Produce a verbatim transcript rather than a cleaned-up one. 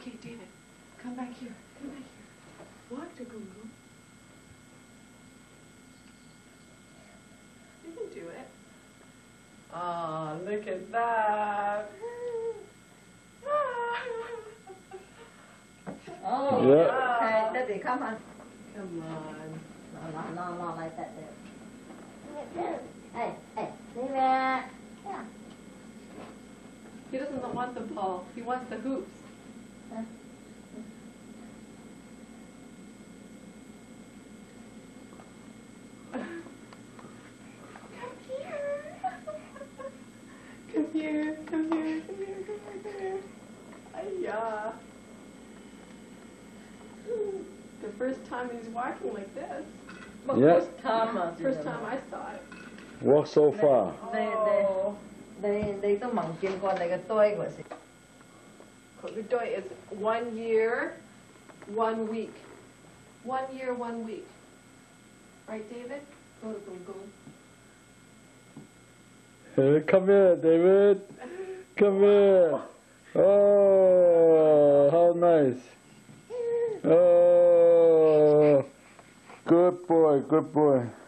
Okay, David, come back here. Come back here. Walk to Goom Goom. You can do it. Oh, look at that. Oh, yeah. Okay, Daddy, come on. Come on. No, no, no, no, like that there. Hey, hey, David. Yeah. He doesn't want the ball. He wants the hoops. Huh? Come here. Come here. Come here. Come here. Come here. Come here. Ay-ya. The first time he's walking like this. But Yeah. first time, uh, First time I saw it. Walk so far. 你你你你都冇見過你嘅堆嗰時。 Kogudoy is one year, one week. One year, one week. Right, David? Go to Goom Goom. Hey, come here, David. Come here. Oh, how nice. Oh, good boy, good boy.